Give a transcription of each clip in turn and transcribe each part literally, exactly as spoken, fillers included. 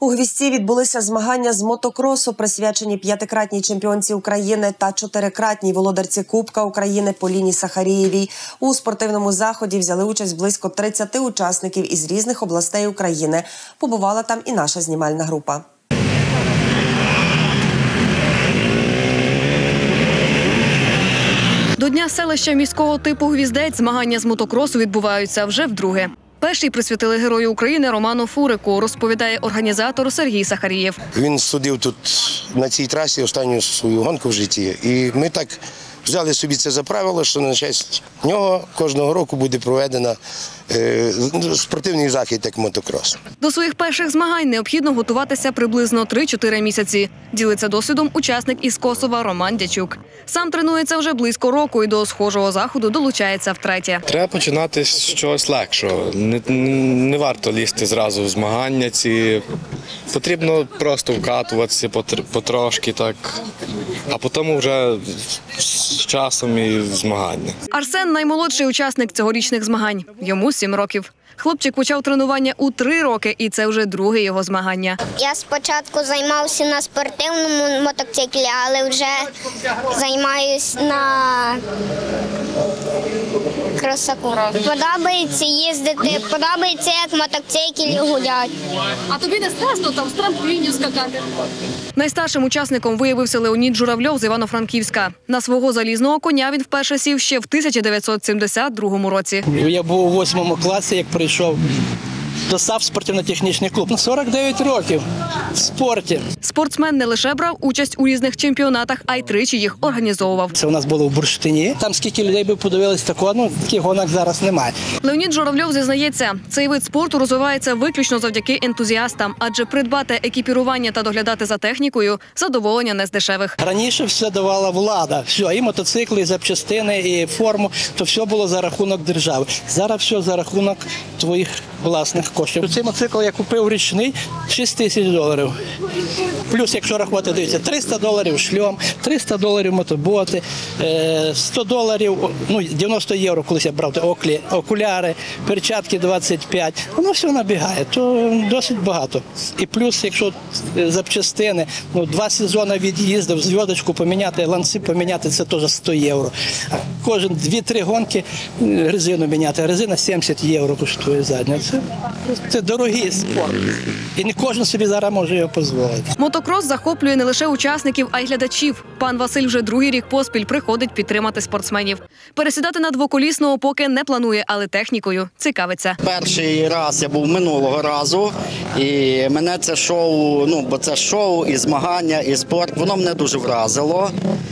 У Гвізді відбулися змагання з мотокросу, присвячені п'ятикратній чемпіонці України та чотирикратній володарці Кубка України Поліні Сахарієвій. У спортивному заході взяли участь близько тридцяти учасників із різних областей України. Побувала там і наша знімальна група. До Дня селища міського типу Гвіздець змагання з мотокросу відбуваються вже вдруге. Перший присвятили Герою України Роману Фурику, розповідає організатор Сергій Сахарієв. Він судив тут на цій трасі останню свою гонку в житті. І ми так взяли собі це за правило, що на честь нього кожного року буде проведено е, спортивний захід, як мотокрос. До своїх перших змагань необхідно готуватися приблизно три-чотири місяці. Ділиться досвідом учасник із Косова Роман Дячук. Сам тренується вже близько року і до схожого заходу долучається втретє. Треба починати з чогось легшого. Не, не варто лізти зразу в змагання ці. Потрібно просто вкатуватися потрошки, так, а потім вже з часом і змагання. Арсен – наймолодший учасник цьогорічних змагань. Йому сім років. Хлопчик почав тренування у три роки, і це вже друге його змагання. Я спочатку займався на спортивному мотоциклі, але вже займаюся на кросаку. Подобається їздити, подобається, як мотоциклі гулять. А тобі не страшно там з трампліну скакати? Найстаршим учасником виявився Леонід Журавльов з Івано-Франківська. На свого залізного коня він вперше сів ще в тисяча дев'ятсот сімдесят другому році. Я був у восьмому класі, як прийшов до САП спортивно-технічний клуб. На сорок дев'ять років в спорті. Спортсмен не лише брав участь у різних чемпіонатах, а й тричі їх організовував. Це у нас було в Бурштині. Там скільки людей би подивилися такого, ну таких гонок зараз немає. Леонід Журавльов зізнається, цей вид спорту розвивається виключно завдяки ентузіастам, адже придбати екіпірування та доглядати за технікою – задоволення не з дешевих. Раніше все давала влада. Все, і мотоцикли, і запчастини, і форму, то все було за рахунок держави. Зараз все за рахунок твоїх власних коштів. Цей мотоцикл я купив річний – шість тисяч доларів. Плюс, якщо рахувати, дивіться, триста доларів шльом, триста доларів мотоботи, сто доларів, ну, дев'яносто євро, колись я брав, оклі, окуляри, перчатки двадцять п'ять. Воно все набігає, то досить багато. І плюс, якщо запчастини, ну, два сезони від'їздив, зв'язочку поміняти, ланці поміняти, це теж сто євро. А кожен дві-три гонки резину міняти, резина сімдесят євро коштує задня. Це, це дорогий спорт. І не кожен собі зараз може його дозволити. Мотокрос захоплює не лише учасників, а й глядачів. Пан Василь вже другий рік поспіль приходить підтримати спортсменів. Пересідати на двоколісного поки не планує, але технікою цікавиться. Перший раз я був минулого разу, і мене це шоу, ну, бо це шоу, і змагання, і спорт, воно мене дуже вразило.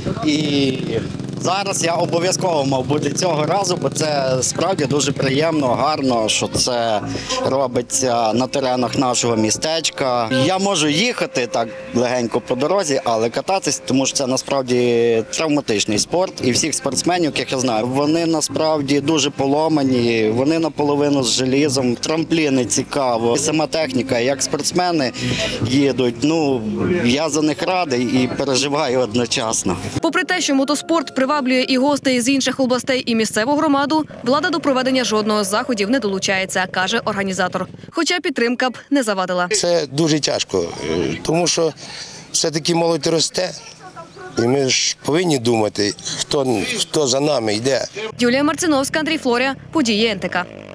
І зараз я обов'язково мав бути цього разу, бо це справді дуже приємно, гарно, що це робиться на теренах нашого містечка. Я можу їхати так легенько по дорозі, але кататись, тому що це насправді травматичний спорт. І всіх спортсменів, яких я знаю, вони насправді дуже поломані, вони наполовину з желізом. Трампліни цікаво, сама техніка, як спортсмени їдуть. Ну, я за них радий і переживаю одночасно. Попри те, що мотоспорт приваблює і гостей з інших областей, і місцеву громаду, влада до проведення жодного з заходів не долучається, каже організатор. Хоча підтримка б не завадила. Це дуже тяжко, тому що все-таки молодь росте, і ми ж повинні думати, хто, хто за нами йде. Юлія Марциновська, Андрій Флоря, події ен те ка.